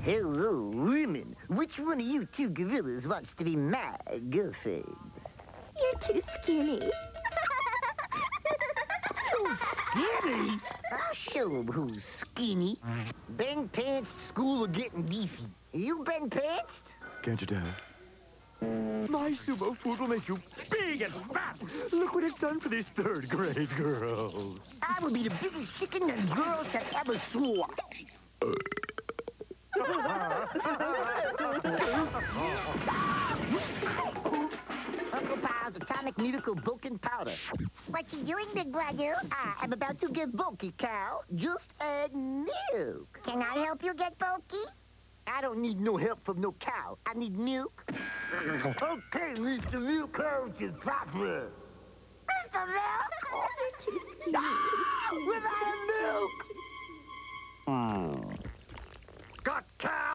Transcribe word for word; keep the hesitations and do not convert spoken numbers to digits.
Hello, women. Which one of you two gorillas wants to be my girlfriend? You're too skinny. Too skinny? I'll show 'em who's skinny. Ben pantsed school of getting beefy. You Ben pantsed? Can't you tell? My sumo food will make you big and fat. Look what it's done for these third grade girls. I will be the biggest chicken that girls have ever swore. Uncle Pa's atomic miracle bulking powder. What you doing, big brother? I am about to get bulky, cow. Just add milk. Can I help you get bulky? I don't need no help from no cow. I need milk. Okay, Mister Milk Coach is proper. Mister Milk? Oh, you're too skinny. With our milk! Got cow!